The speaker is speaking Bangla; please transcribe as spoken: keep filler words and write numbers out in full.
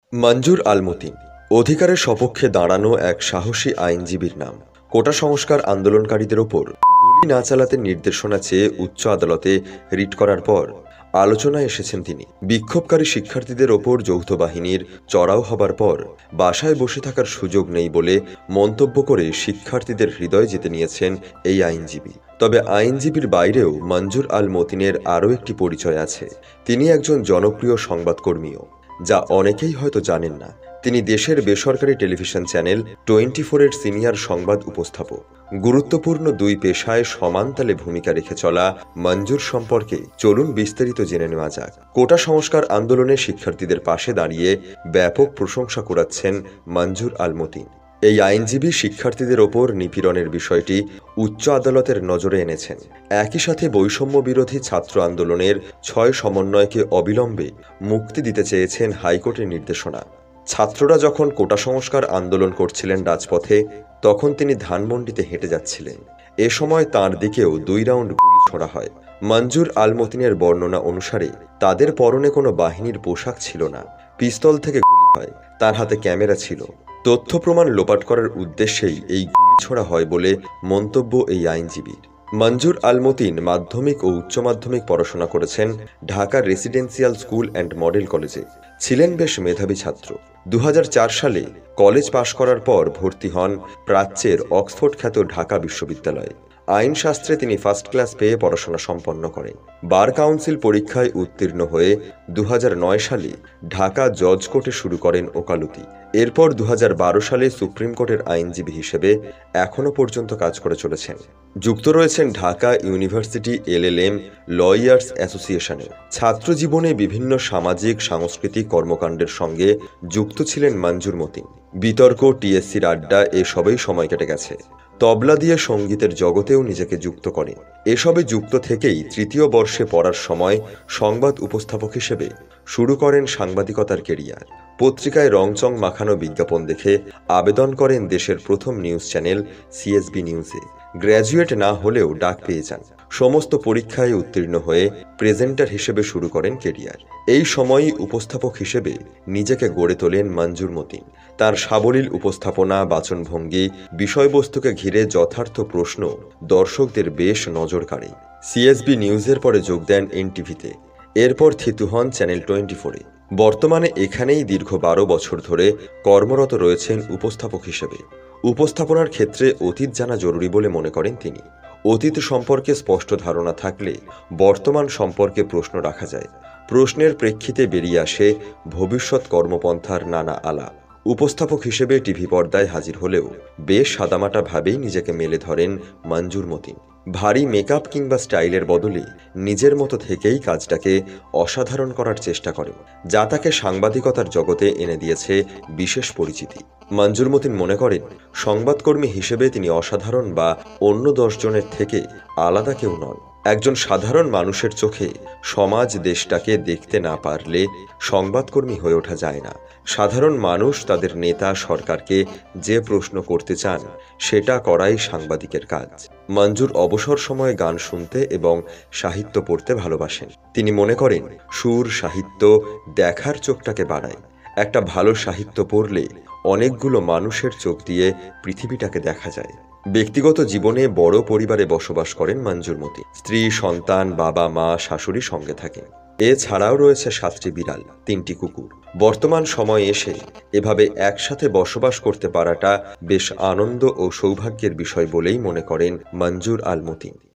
মঞ্জুর আল মতিন অধিকারের সপক্ষে দাঁড়ানো এক সাহসী আইনজীবীর নাম। কোটা সংস্কার আন্দোলনকারীদের ওপর গুলি না চালাতে নির্দেশনা চেয়ে উচ্চ আদালতে রিট করার পর আলোচনায় এসেছেন তিনি। বিক্ষোভকারী শিক্ষার্থীদের ওপর যৌথ বাহিনীর চড়াও হবার পর বাসায় বসে থাকার সুযোগ নেই বলে মন্তব্য করে শিক্ষার্থীদের হৃদয় জিতে নিয়েছেন এই আইনজীবী। তবে আইনজীবীর বাইরেও মঞ্জুর আল মতিনের আরও একটি পরিচয় আছে। তিনি একজন জনপ্রিয় সংবাদকর্মীও, যা অনেকেই হয়তো জানেন না। তিনি দেশের বেসরকারি টেলিভিশন চ্যানেল টোয়েন্টি ফোরের সিনিয়র সংবাদ উপস্থাপক। গুরুত্বপূর্ণ দুই পেশায় সমান তালে ভূমিকা রেখে চলা মঞ্জুর সম্পর্কে চলুন বিস্তারিত জেনে নেওয়া যাক। কোটা সংস্কার আন্দোলনে শিক্ষার্থীদের পাশে দাঁড়িয়ে ব্যাপক প্রশংসা কুড়াচ্ছেন মঞ্জুর আল মতিন। এই আইনজীবী শিক্ষার্থীদের ওপর নিপীড়নের বিষয়টি উচ্চ আদালতের নজরে এনেছেন। একই সাথে বৈষম্য বিরোধী ছাত্র আন্দোলনের ছয় সমন্বয়কে অবিলম্বে মুক্তি দিতে চেয়েছেন হাইকোর্টের নির্দেশনা। ছাত্ররা যখন কোটা সংস্কার আন্দোলন করছিলেন রাজপথে, তখন তিনি ধানমন্ডিতে হেঁটে যাচ্ছিলেন। এ সময় তাঁর দিকেও দুই রাউন্ড গুলি ছোড়া হয়। মঞ্জুর আল মতিনের বর্ণনা অনুসারে তাদের পরনে কোনো বাহিনীর পোশাক ছিল না। পিস্তল থেকে গুলি হয়। তার হাতে ক্যামেরা ছিল। তথ্য প্রমাণ লোপাট করার উদ্দেশ্যেই এই গুলি ছোড়া হয় বলে মন্তব্য এই আইনজীবীর। মঞ্জুর আল মতিন মাধ্যমিক ও উচ্চ মাধ্যমিক পড়াশোনা করেছেন ঢাকার রেসিডেন্সিয়াল স্কুল অ্যান্ড মডেল কলেজে। ছিলেন বেশ মেধাবী ছাত্র। দু হাজার চার সালে কলেজ পাশ করার পর ভর্তি হন প্রাচ্যের অক্সফোর্ড খ্যাত ঢাকা বিশ্ববিদ্যালয়ে। আইনশাস্ত্রে তিনি ফার্স্ট ক্লাস পেয়ে পড়াশোনা সম্পন্ন করেন। বার কাউন্সিল পরীক্ষায় উত্তীর্ণ হয়ে দু হাজার নয় সালে ঢাকা জজ কোর্টে শুরু করেন ওকালতি। এরপর দু হাজার বারো সালে সুপ্রিম কোর্টের আইনজীবী হিসেবে এখনও পর্যন্ত কাজ করে চলেছেন। যুক্ত রয়েছেন Dhaka university L L M lawyers অ্যাসোসিয়েশনে। ছাত্র জীবনে বিভিন্ন সামাজিক সাংস্কৃতিক কর্মকাণ্ডের সঙ্গে যুক্ত ছিলেন মঞ্জুর মতিন। বিতর্ক, টিএসসির আড্ডা এসবেই সময় কেটে গেছে। তবলা দিয়ে সঙ্গীতের জগতেও নিজেকে যুক্ত করেন। এসবে যুক্ত থেকেই তৃতীয় বর্ষে পড়ার সময় সংবাদ উপস্থাপক হিসেবে শুরু করেন সাংবাদিকতার কেরিয়ার। পত্রিকায় রংচং মাখানো বিজ্ঞাপন দেখে আবেদন করেন দেশের প্রথম নিউজ চ্যানেল সিএসবি নিউজে। গ্র্যাজুয়েট না হলেও ডাক পেয়ে যান। সমস্ত পরীক্ষায় উত্তীর্ণ হয়ে প্রেজেন্টার হিসেবে শুরু করেন কেরিয়ার। এই সময়ই উপস্থাপক হিসেবে নিজেকে গড়ে তোলেন মঞ্জুর মতিন। তার সাবলীল উপস্থাপনা, বাচনভঙ্গি, বিষয়বস্তুকে ঘিরে যথার্থ প্রশ্ন দর্শকদের বেশ নজর কাড়ে। সিএসবি নিউজের পরে যোগ দেন এনটিভিতে। এরপর থিতু হন চ্যানেল টোয়েন্টি ফোরে। বর্তমানে এখানেই দীর্ঘ বারো বছর ধরে কর্মরত রয়েছেন উপস্থাপক হিসেবে। উপস্থাপনার ক্ষেত্রে অতীত জানা জরুরি বলে মনে করেন তিনি। অতীত সম্পর্কে স্পষ্ট ধারণা থাকলে বর্তমান সম্পর্কে প্রশ্ন রাখা যায়। প্রশ্নের প্রেক্ষিতে বেরিয়ে আসে ভবিষ্যৎ কর্মপন্থার নানা আলাপ। উপস্থাপক হিসেবে টিভি পর্দায় হাজির হলেও বেশ সাদামাটা ভাবেই নিজেকে মেলে ধরেন মঞ্জুর মতিন। ভারী মেকআপ কিংবা স্টাইলের বদলে নিজের মতো থেকেই কাজটাকে অসাধারণ করার চেষ্টা করেন, যা তাকে সাংবাদিকতার জগতে এনে দিয়েছে বিশেষ পরিচিতি। মঞ্জুর মতিন মনে করেন, সংবাদকর্মী হিসেবে তিনি অসাধারণ বা অন্য দশজনের থেকে আলাদা কেউ নন। একজন সাধারণ মানুষের চোখে সমাজ দেশটাকে দেখতে না পারলে সংবাদকর্মী হয়ে ওঠা যায় না। সাধারণ মানুষ তাদের নেতা সরকারকে যে প্রশ্ন করতে চান সেটা করাই সাংবাদিকের কাজ। মঞ্জুর অবসর সময়ে গান শুনতে এবং সাহিত্য পড়তে ভালোবাসেন। তিনি মনে করেন, সুর সাহিত্য দেখার চোখটাকে বাড়ায়। একটা ভালো সাহিত্য পড়লে অনেকগুলো মানুষের চোখ দিয়ে পৃথিবীটাকে দেখা যায়। ব্যক্তিগত জীবনে বড় পরিবারে বসবাস করেন মঞ্জুর মতিন। স্ত্রী, সন্তান, বাবা, মা, শাশুড়ি সঙ্গে থাকেন। এছাড়াও রয়েছে সাতটি বিড়াল, তিনটি কুকুর। বর্তমান সময়ে এসে এভাবে একসাথে বসবাস করতে পারাটা বেশ আনন্দ ও সৌভাগ্যের বিষয় বলেই মনে করেন মঞ্জুর আল মতিন।